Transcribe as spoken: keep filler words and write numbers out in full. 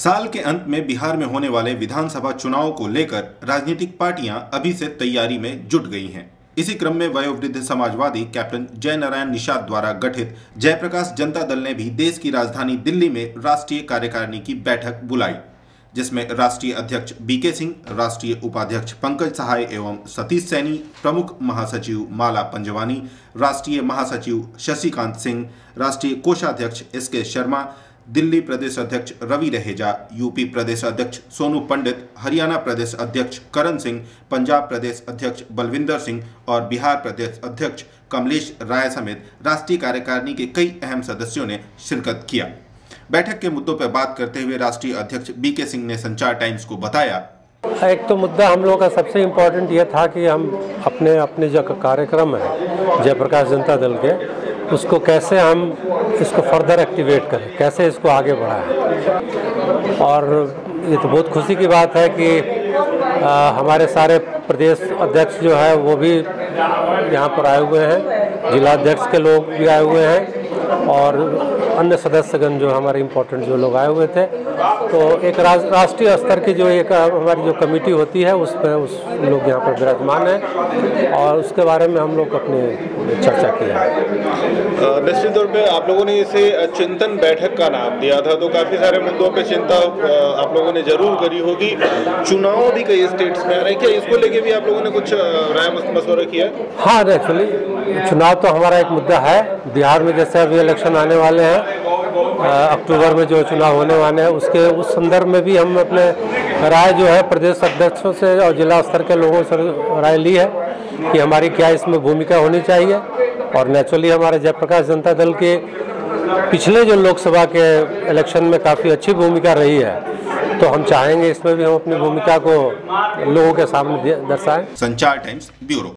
साल के अंत में बिहार में होने वाले विधानसभा चुनाव को लेकर राजनीतिक पार्टियां अभी से तैयारी में जुट गई हैं। इसी क्रम में वयोवृद्ध समाजवादी कैप्टन जय नारायण निषाद द्वारा गठित जयप्रकाश जनता दल ने भी देश की राजधानी दिल्ली में राष्ट्रीय कार्यकारिणी की बैठक बुलाई, जिसमें राष्ट्रीय अध्यक्ष बीके सिंह, राष्ट्रीय उपाध्यक्ष पंकज सहाय एवं सतीश सैनी, प्रमुख महासचिव माला पंजवानी, राष्ट्रीय महासचिव शशिकांत सिंह, राष्ट्रीय कोषाध्यक्ष एस के शर्मा, दिल्ली प्रदेश अध्यक्ष रवि रहेजा, यूपी प्रदेश अध्यक्ष सोनू पंडित, हरियाणा प्रदेश अध्यक्ष करण सिंह, पंजाब प्रदेश अध्यक्ष बलविंदर सिंह और बिहार प्रदेश अध्यक्ष कमलेश राय समेत राष्ट्रीय कार्यकारिणी के कई अहम सदस्यों ने शिरकत किया। बैठक के मुद्दों पर बात करते हुए राष्ट्रीय अध्यक्ष बीके सिंह ने संचार टाइम्स को बताया, एक तो मुद्दा हम लोगों का सबसे इम्पोर्टेंट ये था कि हम अपने अपने जो कार्यक्रम है जयप्रकाश जनता दल के, उसको कैसे हम इसको फर्दर एक्टिवेट करें, कैसे इसको आगे बढ़ाएं। और ये तो बहुत खुशी की बात है कि आ, हमारे सारे प्रदेश अध्यक्ष जो है वो भी यहाँ पर आए हुए हैं, जिला अध्यक्ष के लोग भी आए हुए हैं और अन्य सदस्यगण जो हमारे इम्पोर्टेंट जो लोग आए हुए थे। तो एक राष्ट्रीय स्तर की जो एक हमारी जो कमेटी होती है उस पर उस लोग यहाँ पर विराजमान हैं और उसके बारे में हम लोग अपने चर्चा की है। निश्चित तौर पे आप लोगों ने इसे चिंतन बैठक का नाम दिया था, तो काफ़ी सारे मुद्दों पे चिंता आप लोगों ने जरूर करी होगी। चुनाव भी कई स्टेट्स में आ रहे हैं, क्या इसको लेके भी आप लोगों ने कुछ राय मशवरा किया? हाँ, एक्चुअली चुनाव तो हमारा एक मुद्दा है। बिहार में जैसे अभी इलेक्शन आने वाले हैं, अक्टूबर में जो चुनाव होने वाले हैं, उसके उस संदर्भ में भी हम अपने राय जो है प्रदेश अध्यक्षों से और जिला स्तर के लोगों से राय ली है कि हमारी क्या इसमें भूमिका होनी चाहिए। और नेचुरली हमारे जयप्रकाश जनता दल के पिछले जो लोकसभा के इलेक्शन में काफ़ी अच्छी भूमिका रही है, तो हम चाहेंगे इसमें भी हम अपनी भूमिका को लोगों के सामने दर्शाएं। संचार टाइम्स ब्यूरो।